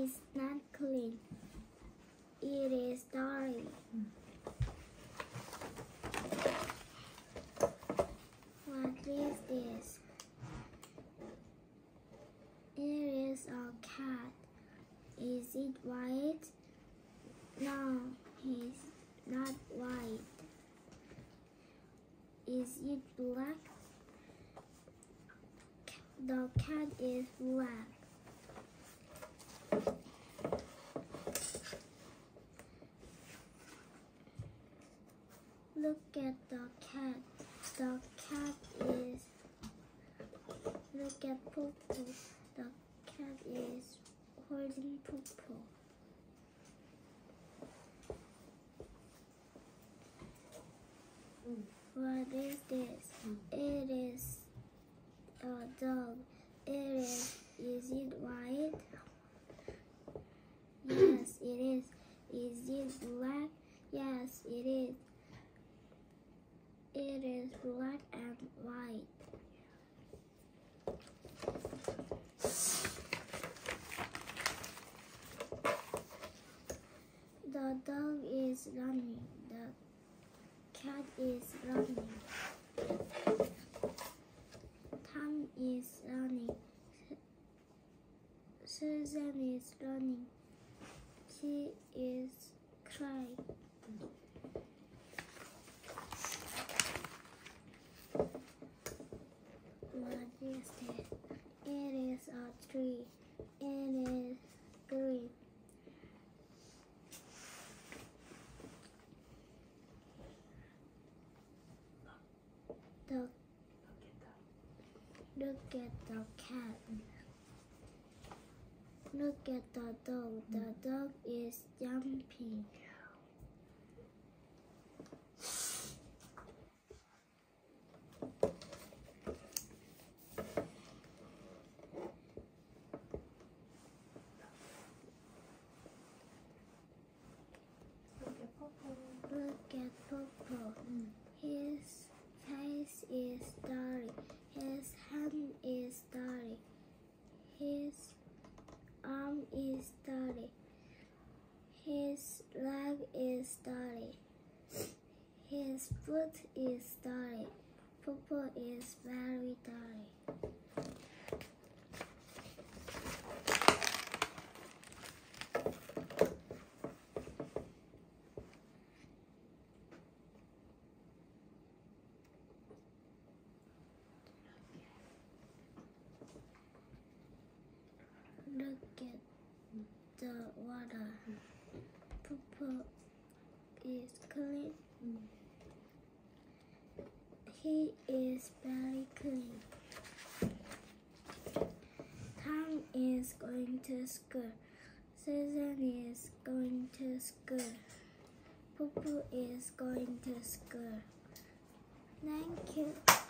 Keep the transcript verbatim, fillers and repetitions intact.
is not clean. It is dirty. What is this? It is a cat. Is it white? No, it's not white. Is it black? The cat is black. Look at the cat. The cat is. Look at Popo. The cat is holding Popo. What is this? It is a dog. It is. Is it white? Yes, it is. Is it black? Yes, it is. It is black and white. The dog is running. The cat is running. Tom is running. Susan is running. She is crying. What is it? It is a tree. It is green. The Look at the cat. Look at the dog. The dog is jumping. Look at Popo. His face is dirty. His hand is dirty. His arm is dirty. His leg is dirty. His foot is dirty. Popo is very dirty. Look at the water. Popo is clean. He is very clean. Tom is going to school. Susan is going to school. Popo is going to school. Thank you.